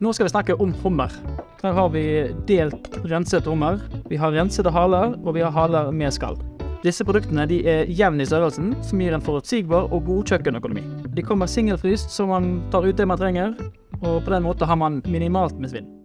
Nå skal vi snakke om hummer. Her har vi delt renset hummer. Vi har rensede haler, og vi har haler med skall. Disse produktene de er jevn i størrelsen, som gir en forutsigbar og god kjøkkenøkonomi. De kommer singelfryst, så man tar ut det man trenger, og på den måten har man minimalt med svinn.